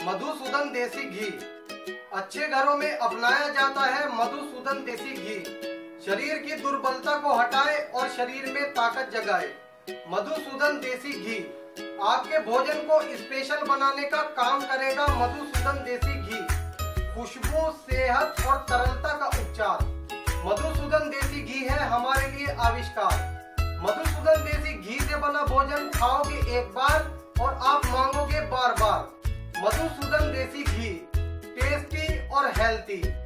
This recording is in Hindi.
मधुसूदन देसी घी। अच्छे घरों में अपनाया जाता है मधुसूदन देसी घी। शरीर की दुर्बलता को हटाए और शरीर में ताकत जगाए। मधुसूदन देसी घी आपके भोजन को स्पेशल बनाने का काम करेगा। मधुसूदन देसी घी खुशबू, सेहत और तरलता का उपचार। मधुसूदन देसी घी है हमारे लिए आविष्कार। मधुसूदन देसी घी से बना भोजन खाओगे एक बार और आप मांगोगे बार बार। मधुसूदन देसी घी, टेस्टी और हेल्थी।